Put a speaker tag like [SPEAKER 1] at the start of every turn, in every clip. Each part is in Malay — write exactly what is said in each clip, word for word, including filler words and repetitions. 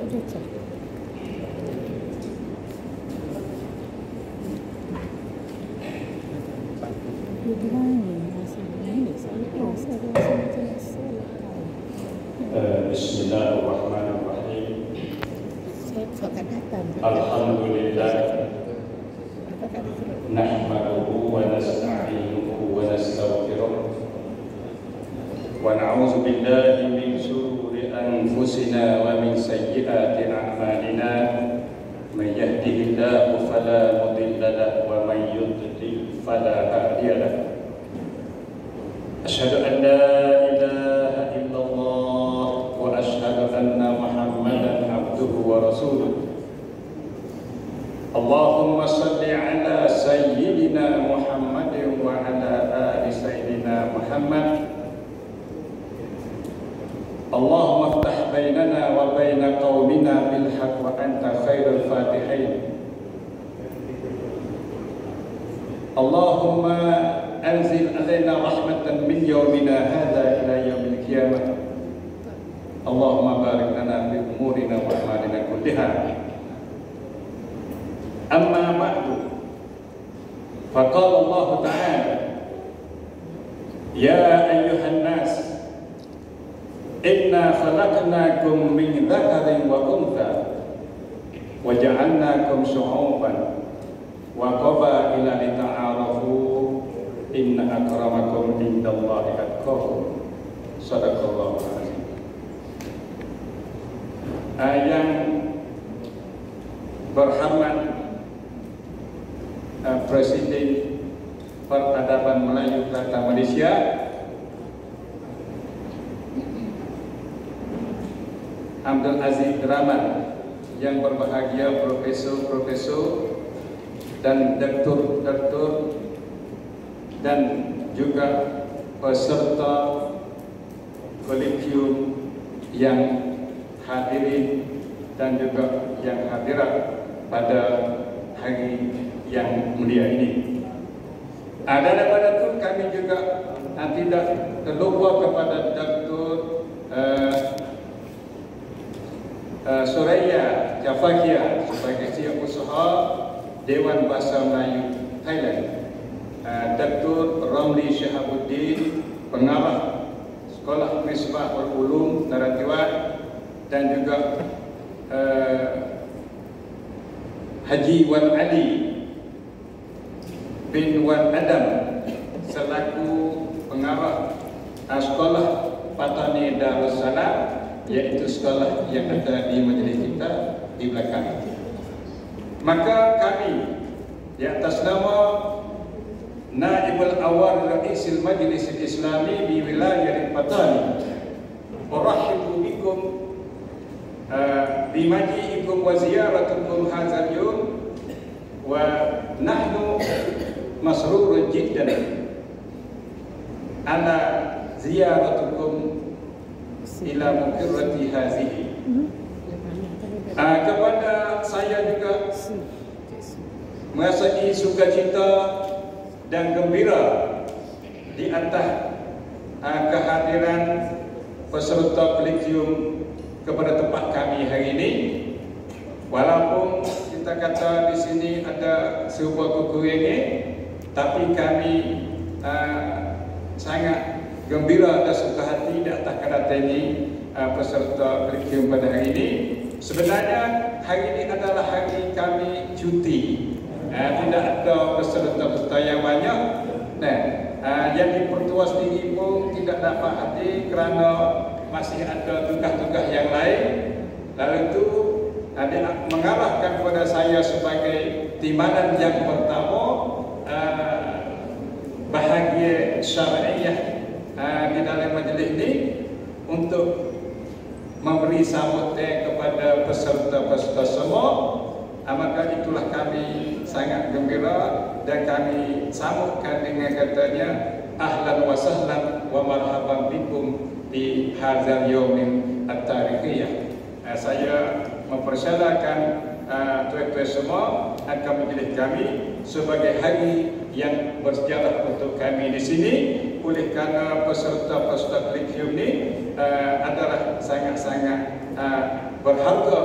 [SPEAKER 1] Bismillahirrahmanirrahim. Alhamdulillah. Nahmaduhu wa nasta'inuhu wa nastaghfiruh. Wa na'udzu billahi min shururi anfusina wa min sayyiati a'malina. May yahdihillahu fala mudilla lahu wa may yudlil fala hadiya lahu. Asyhadu an la ilaha illallah wa asyhadu anna Muhammadan abduhu wa rasuluh. Allahumma salli ala sayyidina Muhammadin wa ala ali sayyidina Muhammad. Allahumma iftah bainana wa baina qaumina bil haqq wa anta khairul fatihin. Allahumma anzil alaina rahmatan min yawmina hadha ila yaumil qiyamah. Allahumma barik lana fi umurina wa a'malina kulliha. Amma ba'du. Faqala Allah Ta'ala, ya ayyuhan nas, inna khalaqnakum min dhakarin wa untha wa ja'alnakum syu'uban wa qabaila lita'arafu inna akramakum indallahi atqakum. Shadaqallahu azim. Yang berhormat uh, Presiden Peradaban Melayu Kata Malaysia, Abdul Aziz Rahman, yang berbahagia profesor-profesor dan doktor-doktor dan juga peserta kolegium yang hadirin dan juga yang hadirat pada hari yang mulia ini. Ada daripada itu kami juga uh, tidak terlupa kepada Doktor uh, uh, Suraya Jafakia sebagai Siap Usaha Dewan Bahasa Melayu Thailand, uh, Doktor Ramli Syahabuddin, pengarah Sekolah Misbah Ulum Naratiwat, dan juga uh, Haji Wan Ali bin Wan Adam selaku pengarah uh, Sekolah Patani Darussalam, yaitu sekolah yang ada di majlis kita di belakang. Maka kami di atas nama Naibul Awal Raisil Majlis Islami di wilayah Patani, urahibu bikum uh, bimaji'ikum wa ziyaratukum hadzal yawm wa nahnu masrurun jiddan ala ziyaratukum ila muqirrati hazihi. Uh, kepada saya juga merasai sukacita dan gembira di atas uh, kehadiran peserta kolegium kepada tempat kami hari ini. Walaupun kita kata di sini ada sebuah kekurangan, tapi kami uh, sangat gembira dan suka hati di atas kedatangan uh, peserta kolegium pada hari ini. Sebenarnya hari ini adalah hari kami cuti. Uh, tidak ada peserta-peserta yang banyak. Nah, uh, yang di Pertua sendiri pun tidak dapat hadir kerana masih ada tugas-tugas yang lain. Lalu itu ada mengarahkan kepada saya sebagai timbalan yang pertama, uh, bahagia syariah uh, di dalam majlis ini untuk memberi sambutan kepada peserta-peserta semua. Uh, maka itulah kami sangat gembira dan kami sambutkan dengan katanya ahlan wa sahlan wa marhaban bikum di hadzal yaumin at-tarikhiyah. Uh, saya mempersilakan uh, tuan-tuan semua akan majlis kami sebagai hari yang bersejarah untuk kami di sini, oleh kerana peserta-peserta kolegium ini uh, adalah sangat-sangat uh, berharga bagi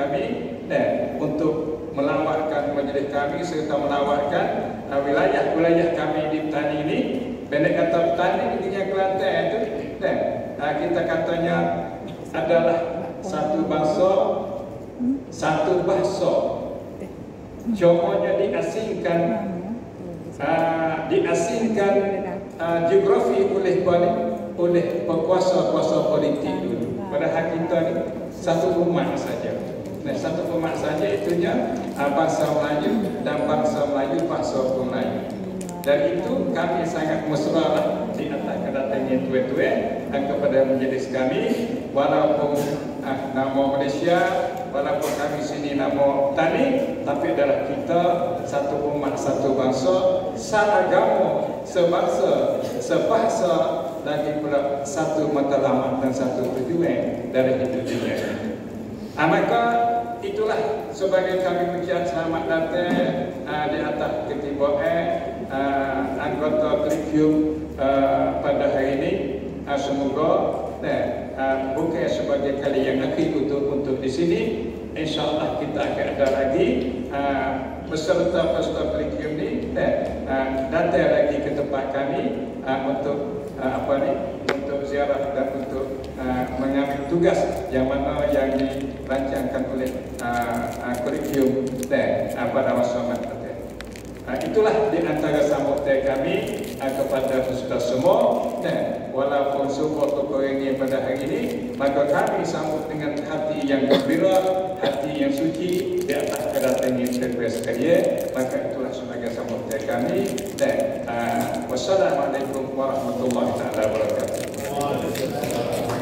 [SPEAKER 1] kami dan untuk melawatkan majlis kami serta melawatkan uh, wilayah-wilayah kami di Petani ini. Pendek kata Petani ini yang Kelantan itu, dan uh, kita katanya adalah satu bangsa, satu bahasa. Contohnya diasingkan, uh, diasingkan uh, geografi oleh oleh penguasa-kuasa politik dulu. Padahal kita ni satu umat saja. Nah, satu umat saja itunya uh, bangsa Melayu dan bangsa Melayu bangsa Melayu. Dan itu kami sangat mesra lah di atas kedatangan tuan-tuan dan kepada majelis kami, walaupun ah, nama Malaysia, walaupun kami sini nama Tani, tapi adalah kita satu umat, satu bangsa, seagama, sebangsa, sebahasa, lagi pula satu matlamat dan satu tujuan dari hidup dunia. Ah, maka itulah sebagai kami ucap selamat datang uh, di atas ketibaan uh, anggota Collegium uh, pada hari ini. Uh, semoga uh, uh, bukan sebagai kali yang akhir untuk untuk di sini. InsyaAllah kita akan ada lagi uh, peserta-peserta Collegium ini uh, uh, datang lagi ke tempat kami uh, untuk uh, apa ni untuk ziarah dan untuk uh, mengambil tugas yang mana yang dirancangkan oleh Collegium uh, uh, pada masa mendatang. Uh, itulah di antara sambutan kami uh, kepada peserta semua. Dan walaupun support toko ini pada hari ini, maka kami sambut dengan hati yang gembira, hati yang suci di atas kedatangan tuan-tuan sekalian. Maka itulah sebagai sambutan kami. Dan uh, wassalamualaikum warahmatullahi wabarakatuh.